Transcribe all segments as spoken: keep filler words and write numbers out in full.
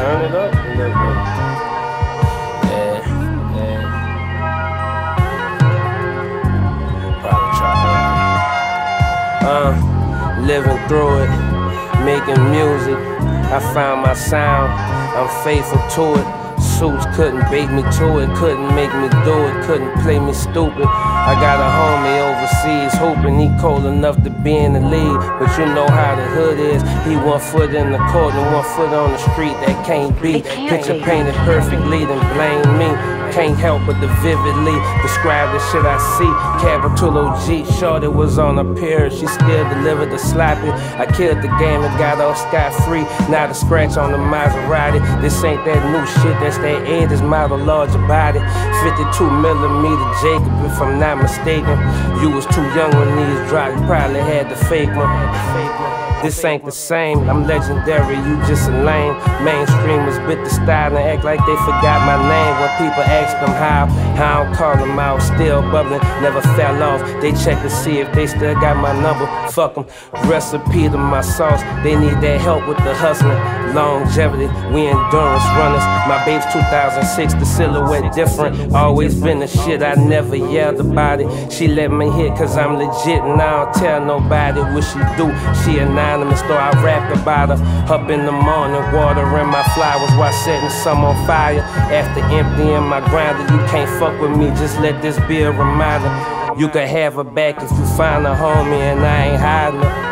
Turn it up a little bit. Yeah, yeah. Probably try Uh, living through it, making music. I found my sound, I'm faithful to it. Suits couldn't bait me to it, couldn't make me do it, couldn't play me stupid. I got a homie overseas hoping he cold enough to be in the league. But you know how the hood is. He one foot in the court and one foot on the street. That can't be. Picture painted perfectly, then blame me. Can't help but to vividly describe the shit I see. Capital O G, shorty was on a pier. She still delivered the sloppy. I killed the game and got off scot-free. Not a scratch on the Maserati. This ain't that new shit, that's that eighties model, larger body. fifty-two millimeter Jacob, if I'm not mistaken. You was too young when these dropped. You probably had the fake one. This ain't the same, I'm legendary, you just a lame. Mainstreamers bit the style and act like they forgot my name. When people ask them how, I don't call them out. Still bubbling, never fell off. They check to see if they still got my number. Fuck them, recipe to my sauce. They need that help with the hustling. Longevity, we endurance runners. My babe's two thousand six, the silhouette different. Always been the shit, I never yelled about it. She let me hit cause I'm legit and I don't tell nobody what she do. She anonymous, though I rap about her. Up in the morning, watering my flowers while setting some on fire. After emptying my grinder, you can't fuck with me, just let this be a reminder. You can have her back if you find a homie and I ain't hiding her.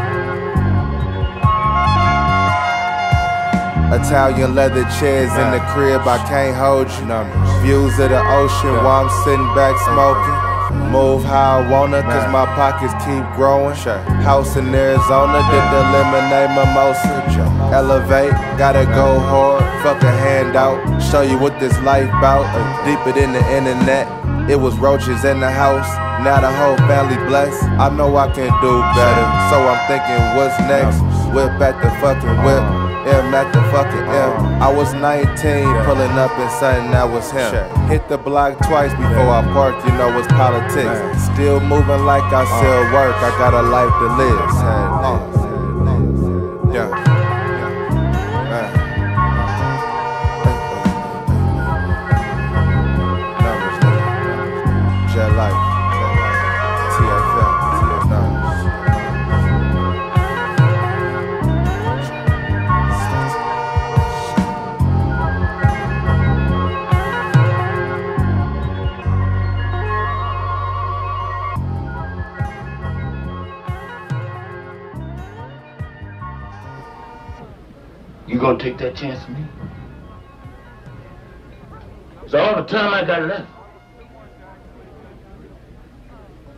Italian leather chairs in the crib, I can't hold you. Views of the ocean while I'm sitting back smoking. Move how I wanna, cause my pockets keep growing. House in Arizona, did the lemonade mimosa. Elevate, gotta go hard, fuck a handout. Show you what this life bout, deeper than the internet. It was roaches in the house, now the whole family blessed. I know I can do better, so I'm thinking what's next. Whip at the fucking whip. M at the fucking M. I was nineteen, pulling up in something that was him. Hit the block twice before I parked, you know it's politics. Still moving like I still work, I got a life to live. Yeah. Numbers, jet life. T F L, numbers. You gonna take that chance with me? It's all the time I got left.